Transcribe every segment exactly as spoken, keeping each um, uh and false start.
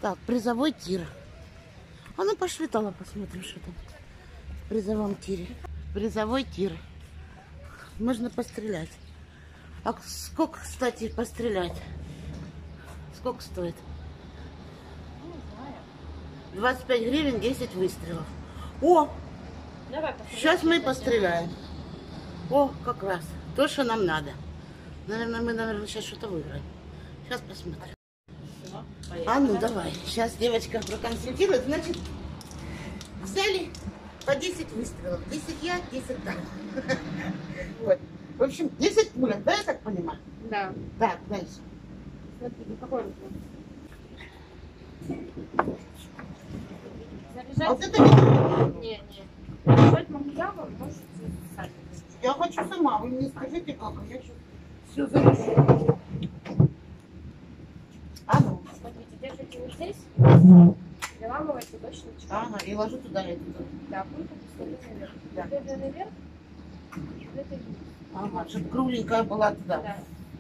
Так, призовой тир. А ну пошли, Тала, посмотрим, что там в призовом тире. Призовой тир. Можно пострелять. А сколько, кстати, пострелять? Сколько стоит? двадцать пять гривен, десять выстрелов. О! Давай, сейчас мы постреляем. О, как раз. То, что нам надо. Наверное, мы, наверное, сейчас что-то выиграем. Сейчас посмотрим. А ну, давай. Сейчас девочка проконсультирует. Значит, взяли по десять выстрелов. десять я, десять там. Вот. В общем, десять пулек, да, я так понимаю? Да. Так, дальше. Смотри, какой он? А вот это не... Нет, нет. Заряжать могу я, вам можете сами. Я хочу сама. Вы мне скажите, как. Я сейчас все зарешу. А ну. Смотрите, держите вот здесь. Приламывайте точно. Ага, и ложу туда, я туда. Да, пульку поставите наверх. Да. Это наверх. Это вниз. Ага, чтобы кругленькая была туда. Да.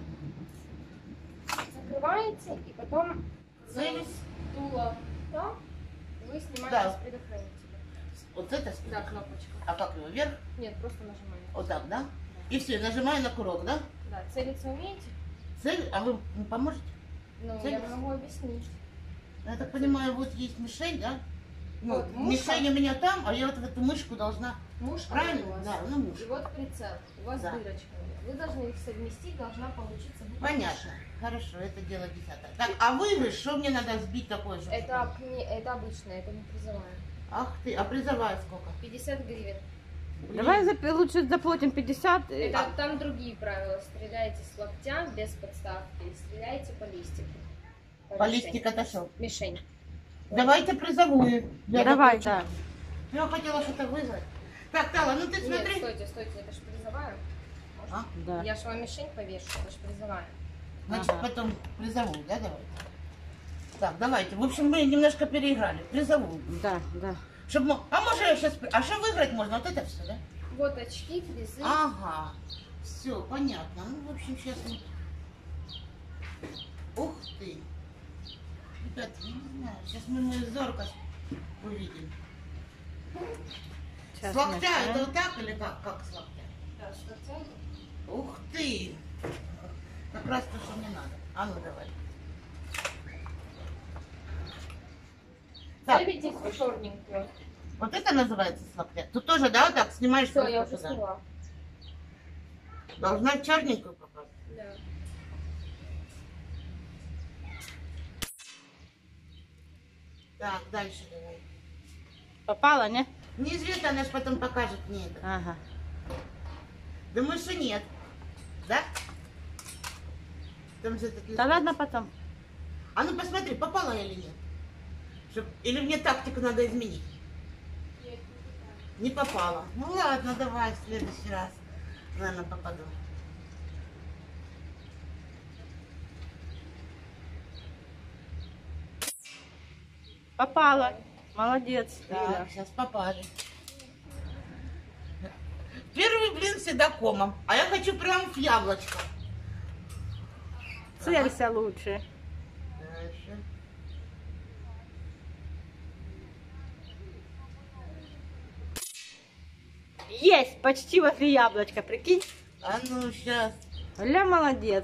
Закрываете и потом целясь дуло там, вы снимаете Да. с предохранителя. Вот это? Да, кнопочка. А как его, вверх? Нет, просто нажимаете. Вот так, да? И все, нажимаю на курок, да? Да, целиться умеете? Цель, а вы мне поможете? Ну, Целиться? я могу объяснить. Я так понимаю, вот есть мишень, да? Ну, Вот, мушка. мишень у меня там, а я вот в эту мышку должна... Мушка Правильно? у вас. Да, ну мушка. И вот прицел. У вас Да. дырочка. Вы должны их совместить, должна получиться. Понятно. Хорошо, это дело десятое. Так, а выигрыш, что мне надо сбить такое же? Это, не, это обычное, это не призовая. Ах ты, а призовая сколько? пятьдесят гривен. Блин. Давай запи- лучше заплатим пятьдесят. и- Это, там другие правила. Стреляйте с локтя, без подставки. И стреляйте по листику. По листику это что? Мишень. Давайте призовую. Я Давай, доплачу. да. Я хотела что-то выиграть. Так, Тала, ну ты Нет, смотри. стойте, стойте, это же призовая. А? Да. Я же вам мишень повешу, это же призовая. Значит, Ага. потом призовую, да, давайте? Так, давайте. В общем, мы немножко переиграли. Призовую. Да, да. Чтоб мы... А может я сейчас... А что выиграть можно? Вот это все, да? Вот очки, призы. Ага. Все, понятно. Ну, в общем, сейчас мы... Ух ты. Ребят, я не знаю. Сейчас мы мою зоркость увидим. Сейчас С локтя начнем. это вот так или как? Как с локтя? Да, что это? Ух ты. Как раз то, что мне надо. А ну, давай. Так, Целитесь в черненькую. вот это называется с локтя? Тут тоже, да, вот так снимаешь Все, я просто уже туда? сняла. Должна в черненькую попасть. Да. Так, дальше давай. Попала, не? Неизвестно, она же потом покажет мне это. Ага. Думаю, что нет. Да? Там же этот лист. Да ладно потом. А ну посмотри, попала я или нет. Чтоб... Или мне тактику надо изменить? Не попала. Ну ладно, давай в следующий раз. Наверное, попаду. Попала. Молодец. Так, Лиля. сейчас попали. Первый блин всегда комом. А я хочу прям в яблочко. Целься лучше. Дальше. Есть! Почти возле яблочка, прикинь. А ну сейчас. Ля, молодец.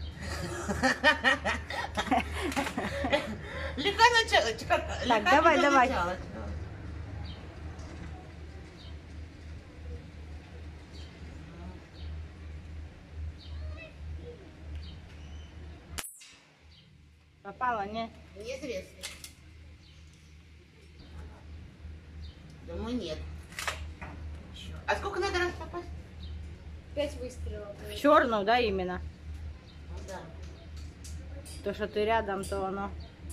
Легко начало. Так, давай, давай. Попала, не? Неизвестно. Думаю, нет. Еще. А сколько надо раз попасть? Пять выстрелов. В черную, да, именно? Ну, да. То, что ты рядом, то оно.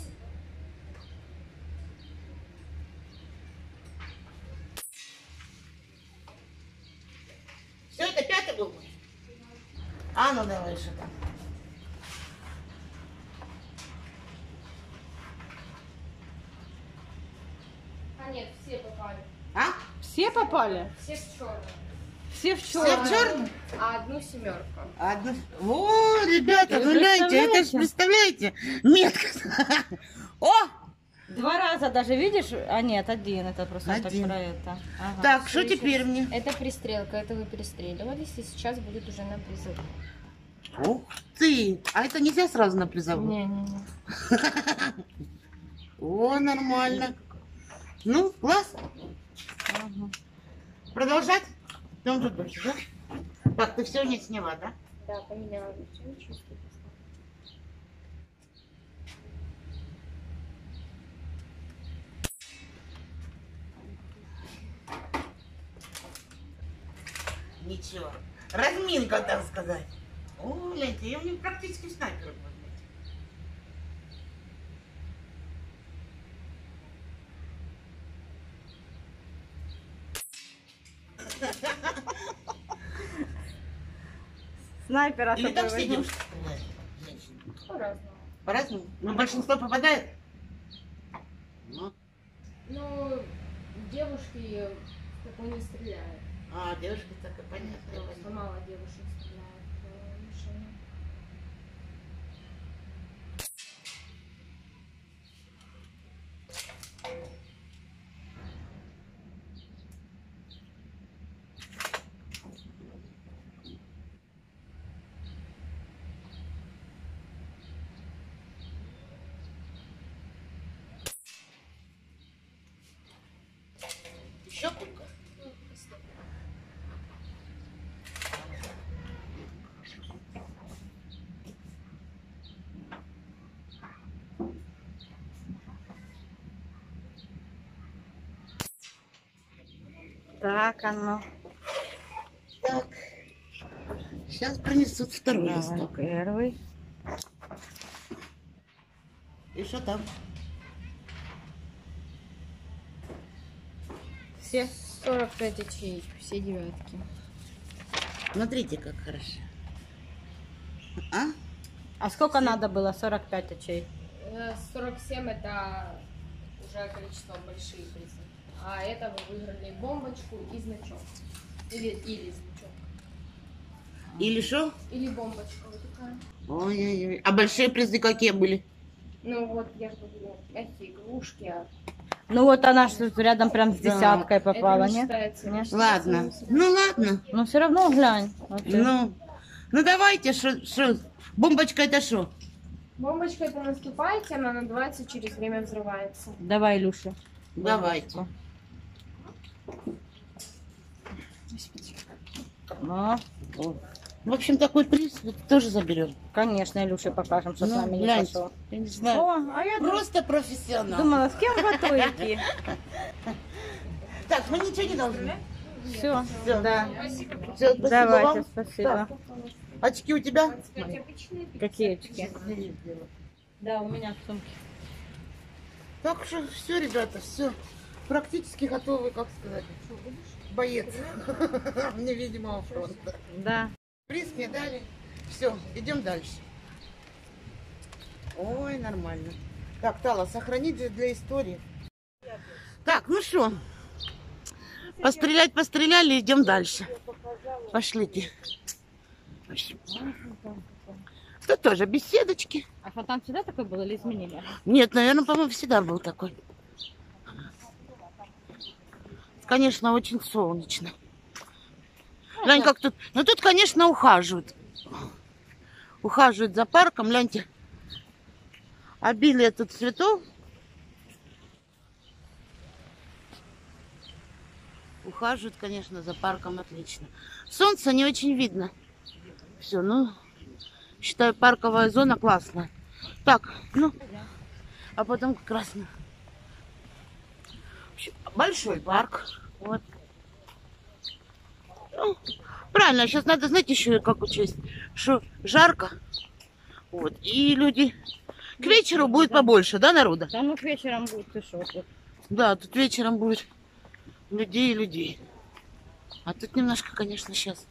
Все, это пятый был? А, ну давай, что там. А нет, все попали. А? Все попали? Все в черную. Все в Все черную. в черном? А одну семерку. Одну... О, ребята, Вы ну гляньте, это же, представляете? представляете, метка. О, Два раза даже, видишь? А нет, один. Это просто так Один. про это. Ага. Так, что Слышишь? теперь мне? Это пристрелка, это вы перестреливались, и сейчас будет уже на призыв. Ух ты! А это нельзя сразу на призовую? Не-не-не. О, нормально. Ну, класс. Ага. Продолжать? Там тут больше, да? Так, ты все не сняла, да? Да, поменяла. Все, ничего страшного. Ничего. Разминка, так сказать. О, гляньте, я у меня практически снайпер был. Снайпера Или с там собой все возьму. девушки стреляют? Женщины. По-разному. По-разному? Но большинство попадает? Ну, Ну, девушки такой не стреляют. а, девушки так и понятно. Просто мало девушек стреляют в мишени. Еще кулька? Так, оно. Так. Сейчас принесут второй Давай, листок. первый. И что там? Все сорок пять ячеек, все девятки. Смотрите, как хорошо. А? А сколько надо было? сорок пять очей. Э, сорок семь это уже количество большие призы. А это вы выиграли бомбочку и значок. Или, или значок. Или что? Или бомбочка вот такая. Ой-ой-ой. А большие призы какие были? Ну вот, я же говорю, эти игрушки. а Ну вот она ж тут рядом прям с Да. десяткой попала, это не не? считается. Не? не считается Ладно. минусом. Ну ладно. Но все равно глянь. Вот ты. Ну, ну давайте, что, бомбочка это что? Бомбочка это наступаете, она надувается, через время взрывается. Давай, Илюша. Давайте. Ну, В общем, такой приз тоже заберем. конечно, Илюше покажем, что с Ну, нами не гляньте. пошло. Я не знаю. О, а я Просто профессионал. думала, с кем в АТО идти? Так, мы ничего не должны. Все, Всё. да. Всё, спасибо Давайте, вам. спасибо. Очки у тебя? двадцать пять обычные. Какие очки? Да, у меня в сумке. Так что все, ребята, все. Практически готовы, как сказать, боец невидимого фронта. Да. Приз мне дали. Все, идем дальше. Ой, нормально. Так, Тала, сохранить же для истории. Так, ну что, пострелять постреляли, идем дальше. Пошлите. Тут тоже беседочки. А фонтан всегда такой был или изменили? Нет, наверное, по-моему, всегда был такой. Конечно, очень солнечно. Глянь, как тут. Ну тут, конечно, ухаживают. Ухаживают за парком. Гляньте. Обилие тут цветов. Ухаживают, конечно, за парком отлично. Солнце не очень видно. Все, ну, считаю, парковая зона классная. Так, ну, а потом как раз на- большой парк. Вот. Ну, правильно, сейчас надо, знаете, еще как учесть, что жарко. Вот, и люди... К вечеру будет побольше, да, народа? Да ну к вечерам будет, ты шо тут. Да, тут вечером будет людей и людей. А тут немножко, конечно, сейчас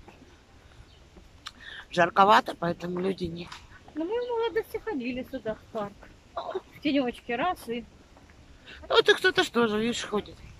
жарковато, поэтому люди не... Ну мы в молодости ходили сюда, в парк. В тенечке раз и... Вот и кто-то что же, видишь, ходит.